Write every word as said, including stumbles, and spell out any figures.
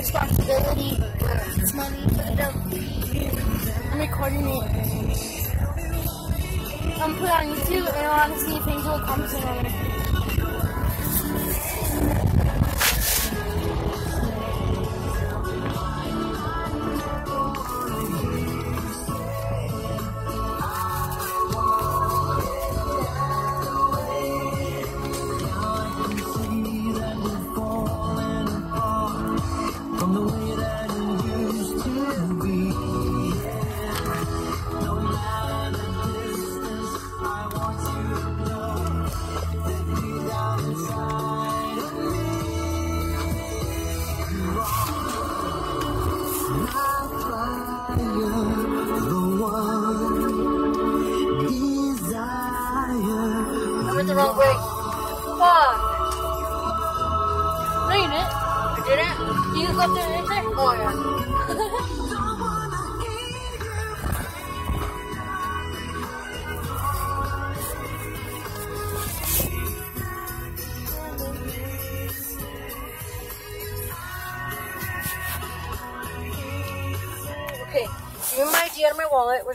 responsibility. It's money, but I don't. I'm recording it. I'm put it on YouTube, and I want to see if Angel will comment on it. I went the wrong way. Fuck. No, you didn't. I didn't? You go up there and there? Oh, yeah. Okay. Give me my I D out of my wallet.